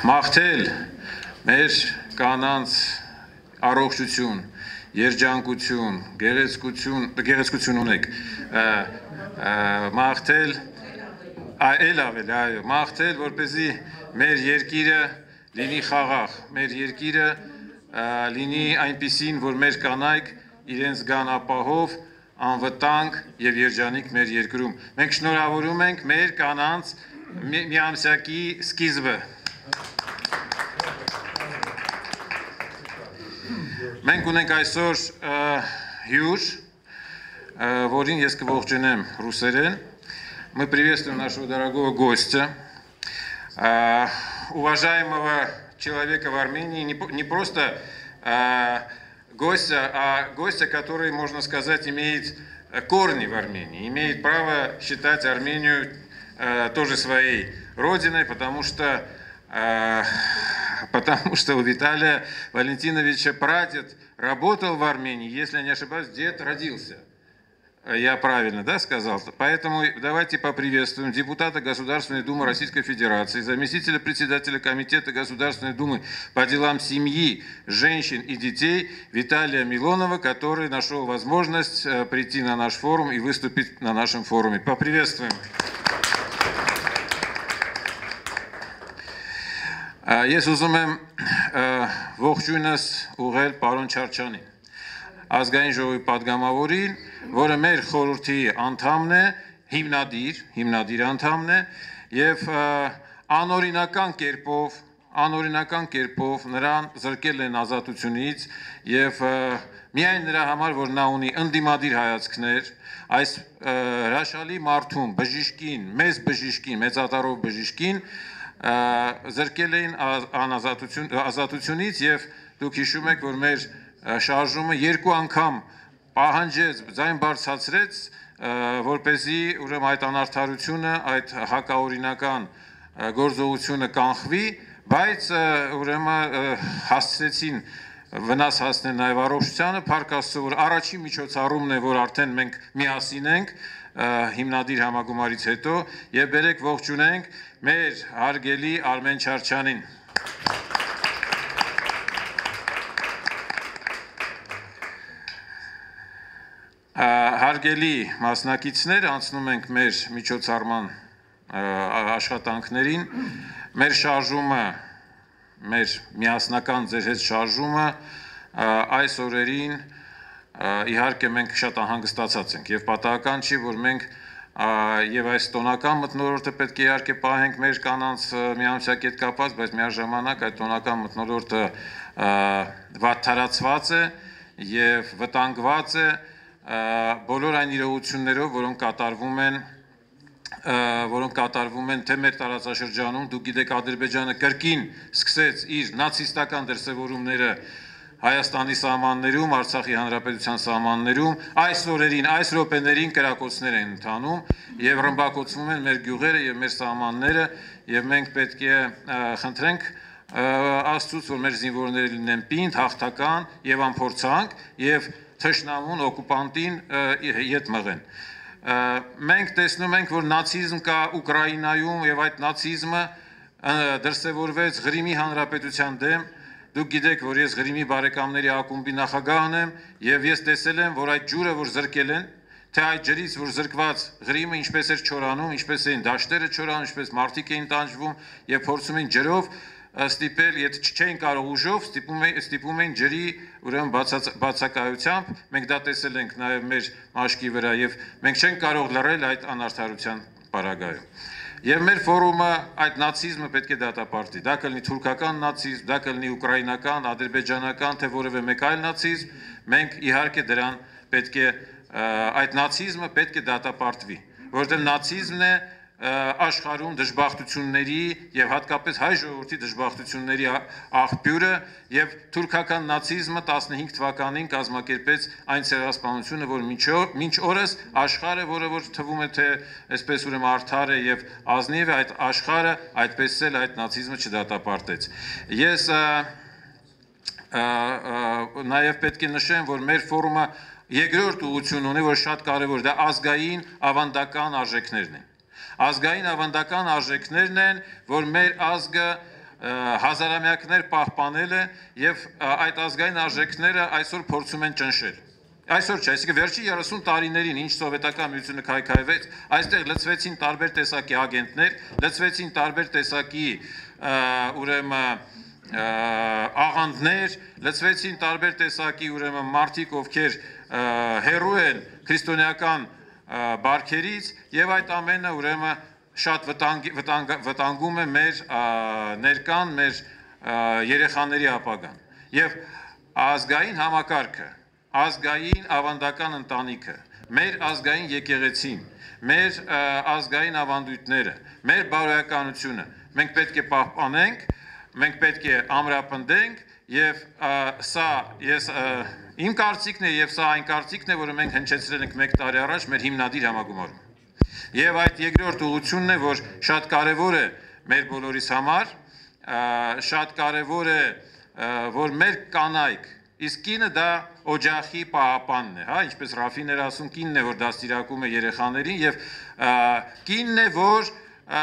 Մաղթել մեր կանանց առողջություն, երջանկություն, գեղեցկություն ունեք, մաղթել, այլ ավել, այո, մաղթել, որպեսզի մեր երկիրը լինի խաղաղ, մեր երկիրը լինի այնպիսին, որ մեր կանայք իրենց գան ապահով, անվտանգ և երջանիկ մեր երկրում։ Մենք շնորհավորում ենք մեր կանանց միամսյակի սկիզբը։ Մենք ունենք այսօր հյուր, որին ես կողջունեմ ռուսերեն. Мы приветствуем нашего дорогого гостя, уважаемого человека в Армении, не просто гостя, а гостя, который, можно сказать, имеет корни в Армении, имеет право считать Армению тоже своей родиной, потому что у Виталия Валентиновича прадед работал в Армении, если я не ошибаюсь, дед родился. Я правильно, да, сказал? Поэтому давайте поприветствуем депутата Государственной Думы Российской Федерации, заместителя председателя Комитета Государственной Думы по делам семьи, женщин и детей Виталия Милонова, который нашел возможность прийти на наш форум и выступить на нашем форуме. Поприветствуем. Ես ուզում եմ ողջույնս ուղղել պարոն Չարչյանին, ազգային ժողովի падգամավորին, որը մեր խորհրդի անդամն է, հիմնադիր անդամն է եւ անօրինական կերպով նրան զրկել են ազատությունից եւ միայն նրա համար, որ նա ունի ընդդիմադիր հայացքներ, այս հրաշալի մարդուն, բժիշկին, մեծատարով բժիշկին զրկել էին ազատությունից եւ դուք հիշում եք, որ մեր շարժումը երկու անգամ պահանջեց, ձայն բարձրացրեց, որպեսզի ուրեմն այդ անարդարությունը, այդ հակաօրինական գործողությունը կանխվի, բայց ուրեմն հասցրեցին վնաս հասնել նաև առողջությանը, փառք Աստծո, որ առաջին միջոցառումն է, որ արդեն մենք միասին ենք հիմնադիր համագումարից հետո եւ բերեք ողջունենք մեր հարգելի Արմեն Չարչյանին։ Հարգելի մասնակիցներ, անցնում ենք մեր միջոցառման աշխատանքներին, մեր շարժումը, մեր միասնական ձեր հետ շարժումը այս օրերին իհարկե մենք շատ անհանգստացած ենք եւ պատահական չի, որ մենք եւ այս տոնական մթնոլորտը պետք է իհարկե պահենք մեր կանանց միամսյակի հետ կապված, բայց միաժամանակ այդ տոնական մթնոլորտը վատթարացված է եւ վտանգված է բոլոր այն իրողություններով, որոնք կատարվում են թե մեր տարածաշրջանում, դուք գիտեք Ադրբեջանը կրկին սկսեց իր նացիստական դրսևորումները Հայաստանի սահմաններում, Արցախի Հանրապետության սահմաններում, այս օրերին, այս րոպեներին կրակոցներ են ընթանում եւ ռմբակոծվում են մեր գյուղերը եւ մեր սահմանները եւ մենք պետք է խնդրենք Աստծուց, որ մեր զինվորները լինեն պինդ, հաղթական եւ անփորձանք եւ թշնամուն, օկուպանտին ետ մղեն։ Մենք տեսնում ենք, որ նացիզմ կա Ուկրաինայում եւ այդ նացիզմը դրսևորվեց Ղրիմի Հանրապետության դեմ։ Դուք գիտեք, որ ես Ղրիմի բարեկամների ակումբի նախագահն եմ եւ ես տեսել եմ, որ այդ ջուրը, որ զրկել են, թե այդ ջրից, որ զրկված Ղրիմը ինչպես էր չորանում, ինչպես էին դաշտերը չորանում, ինչպես մարդիկ էին տանջվում եւ փորձում էին ջրով ստիպել, եթե չէին կարող ուժով, ստիպում էին ջրի ուրեմն բացակայությամբ, մենք դա տեսել ենք նաեւ մեր մաշկի վրա եւ մենք չենք կարող լռել այդ անարդարության պարագայում։ Եվ մեր ֆորումը այդ նացիզմը պետք է դատապարտի, դա կլինի թուրքական նացիզմ, դա կլինի ուկրաինական, ադրբեջանական, թե որևէ մեկ այլ նացիզմ, մենք իհարկե դրան պետք է այդ նացիզմը պետք է դատապարտվի, որովհետև նացիզմն է աշխարհում դժբախտությունների եւ հատկապես հայ ժողովրդի դժբախտությունների աղբյուրը եւ թուրքական նացիզմը 15 թվականին կազմակերպեց այն ցեղասպանությունը, որ մինչ օրս աշխարհը, որը որ թվում է թե այսպես ուրեմն արդար է եւ ազնիվ է, այդ աշխարհը այդպես էլ այդ նացիզմը չդատապարտեց։ Ես նաեւ պետք է նշեմ, որ մեր ֆորումը երկրորդ ուղղություն ունի, որ շատ կարեւոր, դա ազգային ավանդական արժեքներն են։ Ազգային ավանդական արժեքներն են, որ մեր ազգը հազարամյակներ պահպանել է եւ այդ ազգային արժեքները այսօր փորձում են ճնշել։ Այսօր չէ, այսինքն վերջի 30 տարիներին ինչ սովետական միությունը քայքայվեց, այստեղ լծվեցին տարբեր տեսակի ագենտներ, լծվեցին տարբեր տեսակի ուրեմն աղանդներ, լծվեցին տարբեր տեսակի ուրեմն մարդիկ, ովքեր հերու են քրիստոնեական բարքերից եւ այդ ամենը ուրեմն շատ վտանգում է մեր ներկան, մեր երեխաների ապագան եւ ազգային համակարգը, ազգային ավանդական ընտանիքը, մեր ազգային եկեղեցին, մեր ազգային ավանդույթները, մեր բարոյականությունը մենք պետք է պահպանենք, մենք պետք է ամրապնդենք եւ սա ես իմ կարծիքն է եւ սա այն կարծիքն է, որը մենք հնչեցրել ենք 1 տարի առաջ մեր հիմնադիր համագումարում։ Եվ այդ երկրորդ ուղղությունն է, որ շատ կարևոր է մեր բոլորիս համար, շատ կարևոր է, որ մեր կանայք, իսկ կինը դա օջախի պահապանն է, հա, ինչպես Ռաֆին էր ասում, կինն է, որ դաստիարակում է երեխաներին եւ կինն է, որ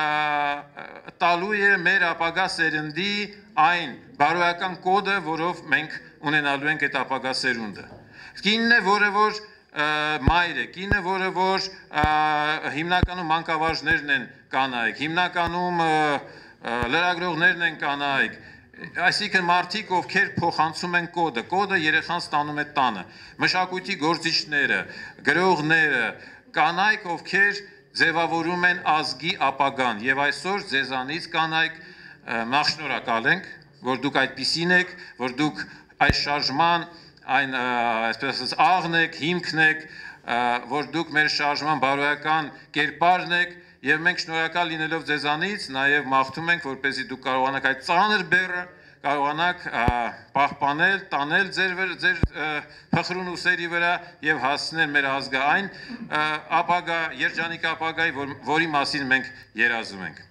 տալու է մեր ապագա սերնդի այն բարոյական կոդը, որով մենք ունենալու ենք այդ ապագա սերունդը։ Կինն է, որը որ մայր է, կինը, որը որ հիմնականում մանկավարժներն են կանայք, հիմնականում լրագրողներն են կանայք, այսինքն մարդիկ, ովքեր փոխանցում են կոդը, կոդը երեխան ստանում է տանը, մշակույթի գործիչները, գրողները, կանայք, ովքեր ձևավորում են ազգի ապագան եւ այսօր ձեզանից կանայք նախշնորհակալ ենք, որ դուք այդպիսին եք, որ դուք այս շարժման այն այսպես ասած աղն եք, հիմքն եք, որ դուք մեր շարժման բարոյական կերպարն եք եւ մենք շնորհակալ լինելով ձեզանից նաեւ մաղթում ենք, որպեսզի դուք կարողանաք այդ ծանր բեռը կարողանաք պահպանել, տանել ձեր փխրուն ուսերի վրա եւ հասցնել մեր ազգը այն ապագա, երջանիկ ապագայի, որի մասին մենք երազում ենք։